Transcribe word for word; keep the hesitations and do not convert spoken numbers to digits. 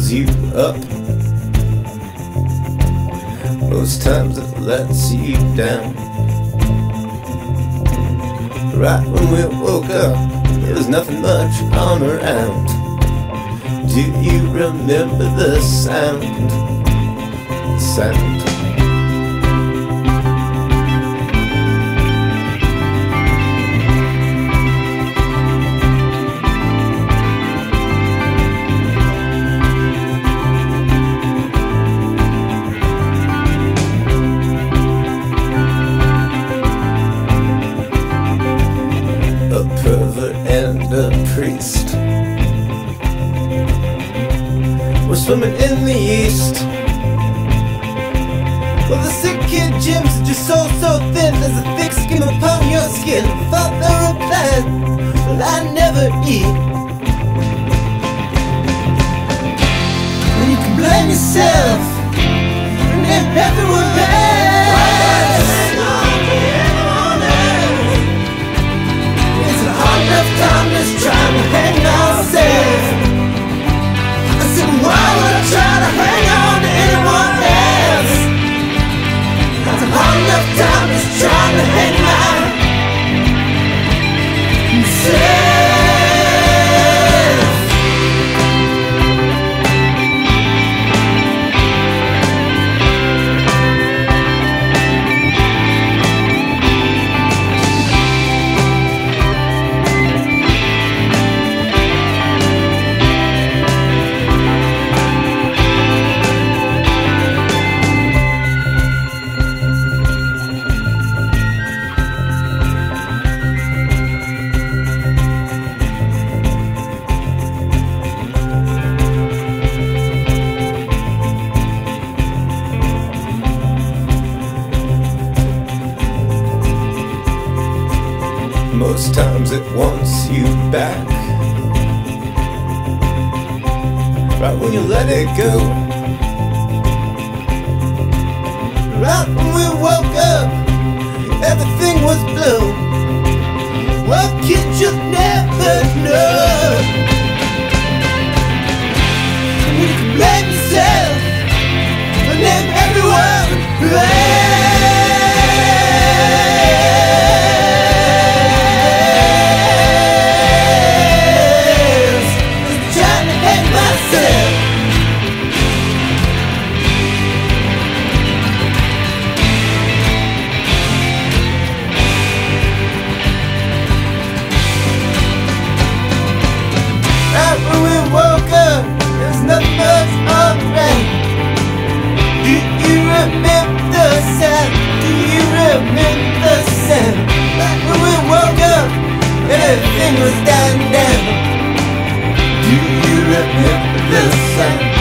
fills you up. Most times it lets you down. Right when we woke up, there was nothing much on around. Do you remember the sound? The sound. Pervert and a priest we're swimming in the east. Well, the sick kid gyms are just so, so thin. There's a thick skin upon your skin. Father replied, well, I never eat. And you can blame yourself and everyone else. I'm just trying to hang on safe. I said, why would I try to hang on to anyone else? That's a hard enough time just trying to hang on safe. Most times it wants you back. Right when you let it go. Right when we woke up, everything was blue. Well, kid, you'll never know. You can blame yourself, but name everyone. Blame. Remember the sound. Like when we woke up, everything was dying down. Do you remember the sound?